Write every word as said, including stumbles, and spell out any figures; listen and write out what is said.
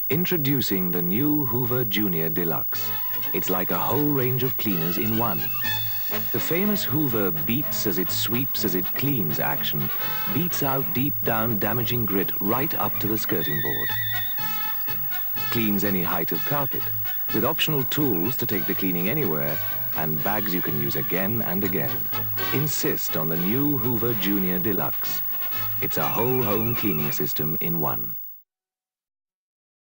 Introducing the new Hoover Junior Deluxe. It's like a whole range of cleaners in one. The famous Hoover beats as it sweeps as it cleans action beats out deep down damaging grit right up to the skirting board. Cleans any height of carpet, with optional tools to take the cleaning anywhere and bags you can use again and again. Insist on the new Hoover Junior Deluxe. It's a whole home cleaning system in one.